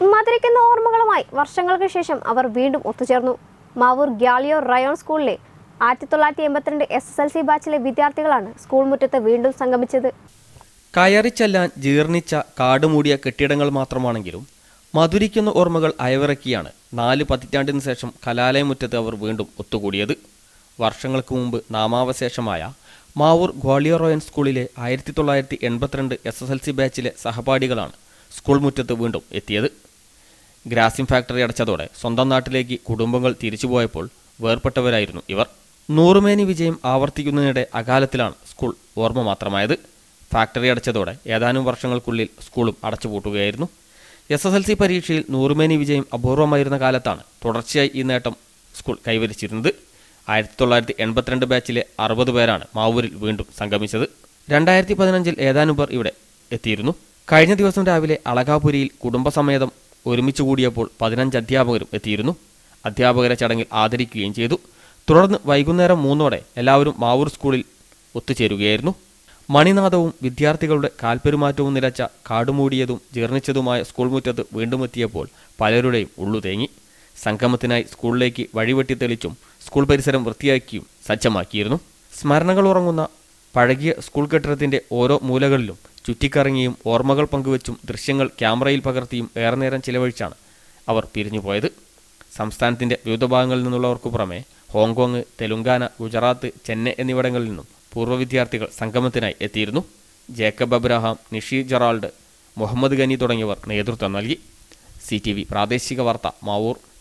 മധുരിക്കുന്ന ഓർമ്മകളുമായി വർഷങ്ങൾക്ക് ശേഷം അവർ വീണ്ടും ഒത്തുചേർന്നു. മാവൂർ ഗ്വാളിയോർ റയോൺ സ്കൂളിലെ 1982 SSLC ബാച്ചിലെ വിദ്യാർത്ഥികളാണ് സ്കൂൾ മുറ്റത്ത് വീണ്ടും സംഗമിച്ചത്. കയറിച്ചെല്ലാൻ ജീർണിച്ച കാടുമൂടിയ കെട്ടിടങ്ങൾ മാത്രമാണെങ്കിലും മധുരിക്കുന്ന ഓർമ്മകൾ അയവിറക്കിയാണ് 4 പതിറ്റാണ്ടിന് ശേഷം കലാലയമുറ്റത്ത് അവർ വീണ്ടും ഒത്തുകൂടിയത്. വർഷങ്ങൾക്ക് മുമ്പ് നാമാവശേഷമായ മാവൂർ ഗ്വാളിയോർ റയോൺ സ്കൂളിലെ 1982 SSLC ബാച്ചിലെ സഹപാഠികളാണ് സ്കൂൾ മുറ്റത്ത് വീണ്ടും എത്തിയത്. ഗ്രാസിം ഫാക്ടറി അടച്ചതോടെ സ്വന്തം നാട്ടിലേക്ക് കുടുംബങ്ങൾ തിരിച്ചുപോയപ്പോൾ വേർപെട്ടവരായിരുന്നു ഇവർ. നൂറുമേനി വിജയം ആവർത്തിക്കുന്നതിനിടെ അകാലത്തിലാണ് സ്കൂൾ ഓർമ്മ മാത്രമായത്. ഫാക്ടറി അടച്ചതോടെ ഏതാനും വർഷങ്ങൾക്കുള്ളിൽ സ്കൂളും അടച്ചുപൂട്ടുകയായിരുന്നു. SSLC പരീക്ഷയിൽ നൂറുമേനി വിജയം അപൂർവമായിരുന്ന കാലത്താണ് തുടർച്ചയായി ഈ നേട്ടം സ്കൂൾ കൈവരിച്ചിരുന്നത്. 1982 ബാച്ചിലെ 60 പേരാണ് മാവൂരിൽ വീണ്ടും സംഗമിച്ചത്. 2015 ഏതാനും പേർ ഇവിടെ എത്തിയിരുന്നു. കഴിഞ്ഞ ദിവസം രാവിലെ അളകാപുരിയിൽ കുടുംബസമേതം ഒരുമിച്ച് കൂടിയപ്പോൾ 15 അധ്യാപകരും എത്തിയിരുന്നു. അധ്യാപകരെ ചടങ്ങിൽ ആദരിക്കുകയും ചെയ്തു. തുടർന്ന് വൈകുന്നേരം 3 എല്ലാവരും മാവൂർ സ്കൂളിൽ ഒത്തുചേരുകയായിരുന്നു. മണിനാദവും വിദ്യാർത്ഥികളുടെ കാൽപ്പെരുമാറ്റവും നിലച്ച കാടുമൂടിയതും ജീർണിച്ചതുമായ സ്കൂൾ മുറ്റത്ത് വീണ്ടും എത്തിയപ്പോൾ പലരുടെയും ഉള്ളു തേങ്ങി. സംഗമത്തിനായി സ്കൂളിലേക്ക് വഴിവെട്ടി തെളിച്ചും സ്കൂൾ പരിസരം വൃത്തിയാക്കിയും സജ്ജമാക്കിയിരുന്നു. സ്മരണകൾ ഉറങ്ങുന്ന പഴകിയ സ്കൂൾ കെട്ടിടത്തിൻ്റെ ഓരോ മൂലകളിലും ചുറ്റിക്കറങ്ങിയും ഓർമ്മകൾ പങ്കുവച്ചും ദൃശ്യങ്ങൾ ക്യാമറയിൽ പകർത്തിയും ഏറെ നേരം ചിലവഴിച്ചാണ് അവർ പിരിഞ്ഞുപോയത്. സംസ്ഥാനത്തിൻ്റെ വിവിധ ഭാഗങ്ങളിൽ നിന്നുള്ളവർക്കു പുറമെ ഹോങ്കോങ്, തെലുങ്കാന, ഗുജറാത്ത്, ചെന്നൈ എന്നിവിടങ്ങളിൽ നിന്നും പൂർവ്വ വിദ്യാർത്ഥികൾ സംഗമത്തിനായി എത്തിയിരുന്നു. ജേക്കബ് അബ്രഹാം, നിഷി ജെറാൾഡ്, മുഹമ്മദ് ഗനി തുടങ്ങിയവർ നേതൃത്വം നൽകി. CTV പ്രാദേശിക വാർത്ത മാവൂർ.